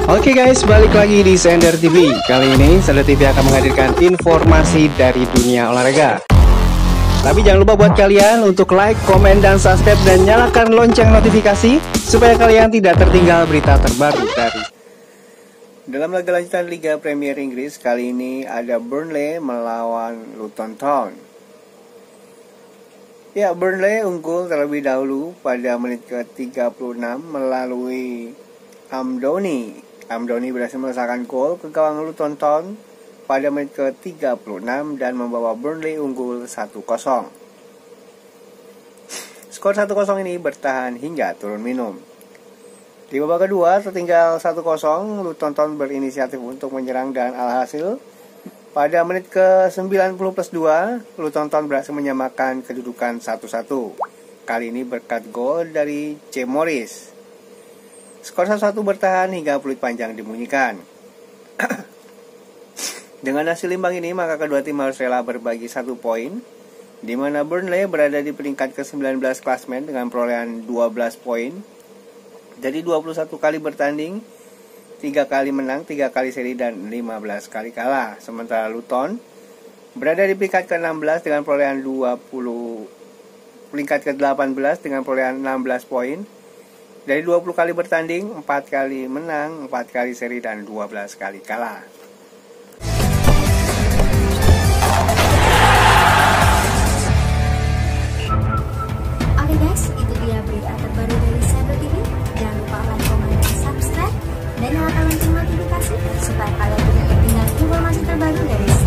Oke guys, balik lagi di Sender TV. Kali ini Sender TV akan menghadirkan informasi dari dunia olahraga. Tapi jangan lupa buat kalian untuk like, komen, dan subscribe, dan nyalakan lonceng notifikasi supaya kalian tidak tertinggal berita terbaru dari dalam laga lanjutan Liga Premier Inggris. Kali ini ada Burnley melawan Luton Town. Ya, Burnley unggul terlebih dahulu pada menit ke-36 melalui Amdouni. Amdouni berhasil melesakkan gol ke gawang Luton Town pada menit ke-36 dan membawa Burnley unggul 1-0. Skor 1-0 ini bertahan hingga turun minum. Di babak kedua tertinggal 1-0, Luton Town berinisiatif untuk menyerang dan alhasil pada menit ke-90+2, Luton Town berhasil menyamakan kedudukan 1-1. Kali ini berkat gol dari J. Morris. Skor 1-1 bertahan hingga peluit panjang dibunyikan. Dengan hasil imbang ini, maka kedua tim harus rela berbagi 1 poin, di mana Burnley berada di peringkat ke-19 klasemen dengan perolehan 12 poin. Dari 21 kali bertanding, 3 kali menang, 3 kali seri, dan 15 kali kalah. Sementara Luton berada di peringkat ke-16 dengan perolehan peringkat ke-18 dengan perolehan 16 poin. Dari 20 kali bertanding, 4 kali menang, 4 kali seri, dan 12 kali kalah. Oke guys, itu dia berita terbaru dari Sender TV. Jangan lupa like, komen, dan subscribe, dan nyalakan lonceng notifikasi supaya kalian tidak ketinggalan informasi terbaru dari